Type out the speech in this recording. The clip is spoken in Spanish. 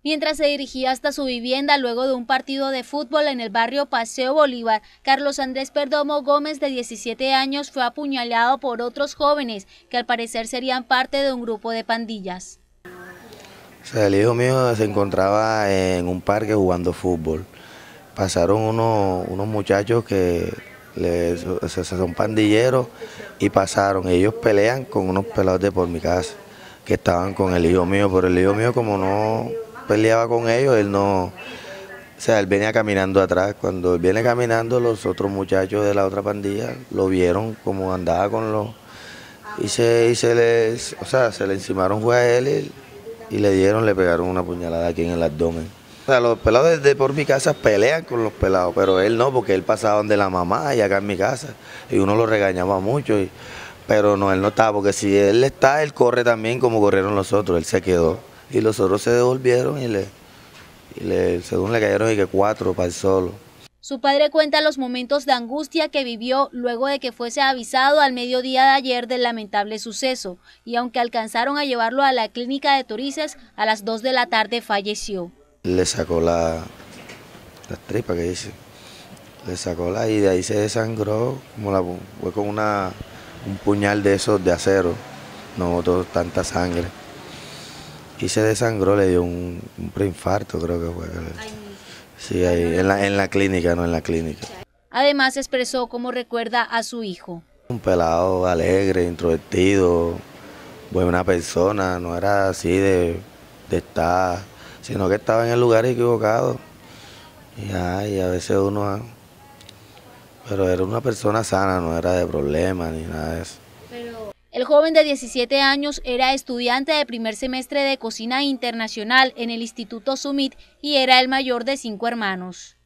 Mientras se dirigía hasta su vivienda luego de un partido de fútbol en el barrio Paseo Bolívar, Carlos Andrés Perdomo Gómez, de 17 años, fue apuñalado por otros jóvenes que al parecer serían parte de un grupo de pandillas. O sea, el hijo mío se encontraba en un parque jugando fútbol. Pasaron unos muchachos que son pandilleros y pasaron. Ellos pelean con unos pelados de por mi casa que estaban con el hijo mío, pero el hijo mío, como no peleaba con ellos, él no, o sea, él venía caminando atrás. Cuando él viene caminando, los otros muchachos de la otra pandilla lo vieron como andaba con los y se le encimaron fue a él y le pegaron una puñalada aquí en el abdomen. O sea, los pelados de por mi casa pelean con los pelados, pero él no, porque él pasaba donde la mamá y acá en mi casa y uno lo regañaba mucho, pero no, él no estaba, porque si él está, él corre también como corrieron los otros, él se quedó. Y los otros se devolvieron según le cayeron y que 4 para el solo. Su padre cuenta los momentos de angustia que vivió luego de que fuese avisado al mediodía de ayer del lamentable suceso, y aunque alcanzaron a llevarlo a la clínica de Torices, a las 2 de la tarde falleció. Le sacó la tripa que dice, y de ahí se desangró, fue con un puñal de esos de acero, no botó tanta sangre. Y se desangró, le dio un preinfarto, creo que fue. Sí, ahí, en la clínica, no en la clínica. Además expresó cómo recuerda a su hijo. Un pelado alegre, introvertido, buena persona, no era así de estar, sino que estaba en el lugar equivocado. Y a veces pero era una persona sana, no era de problemas ni nada de eso. El joven de 17 años era estudiante de primer semestre de cocina internacional en el Instituto Summit y era el mayor de 5 hermanos.